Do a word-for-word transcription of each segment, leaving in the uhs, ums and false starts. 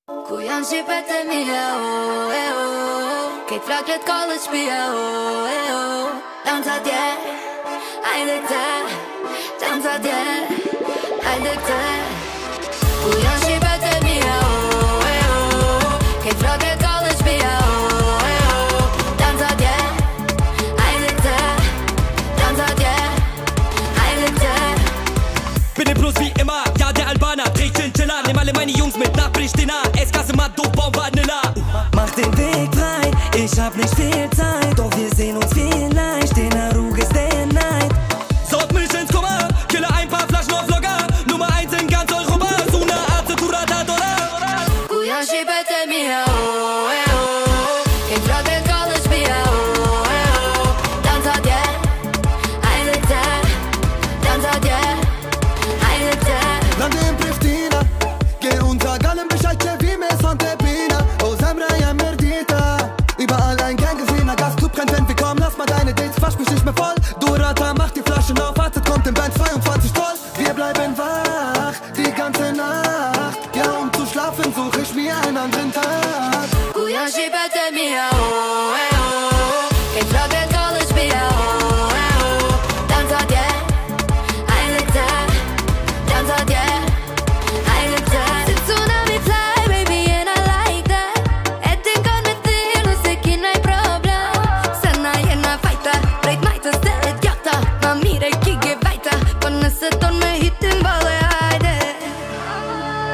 Ku janë shqipet e mija, oh, e oh Kejt flaklet kollë shpia, oh, e oh Danca tje, ajde këte Danca tje, ajde këte Ku janë shqipet e mija, oh, e oh Kejt flaklet kollë shpia, oh, e oh Danca tje, ajde këte Danca tje, ajde këte Bin im Plus wie immer, ja der Albaner trägt Chinchilla, nimm alle meine Jungs mit nach Pristina. S-Klasse Matto, Baum, Vanilla. Mach den Weg frei, ich hab nicht viel Zeit. Doch wir sehen uns vielleicht, in der Ruge ist Day and Night. Saut mich ins Koma, kille ein paar Flaschen auf Locker. Nummer eins in ganz Europa, so eine Art zu Turata Dora. Ku janë shqipet e mija, oh, e oh Kejt flaklet kollë shpia, oh, e oh Danca tje, ajde këte Danca tje, ajde këte Lande in Pristina, geh unter Gallen Bescheid, wie mir Sante Pina. Oh, Semra, ja, Merdita. Überall ein gern gesehener Gastclub, kein Fan, wir kommen, lass mal deine Dates, wasch mich nicht mehr voll. Dorata, mach die Flaschen auf, wartet, kommt im Band zweiundzwanzig voll. Wir bleiben wach, die ganze Nacht. Ja, um zu schlafen, such ich mir einen anderen Tag. Ku janë shqipet e mija, oh, e oh Kejt flaklet kollë shpia, oh, e oh Danca tje, ajde këte Danca tje, ajde këte Si tsunami fly, baby, and I like that E din kon me thirë, nëse ki naj problem Se na jena fajta, drejt majtës të e djata Ma mire ki ge vajta, po nëse ton me hitin vale, hajde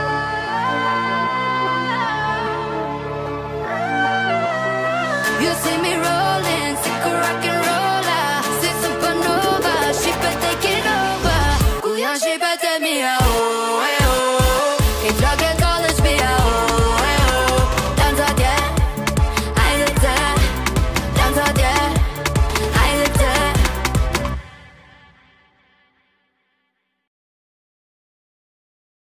You see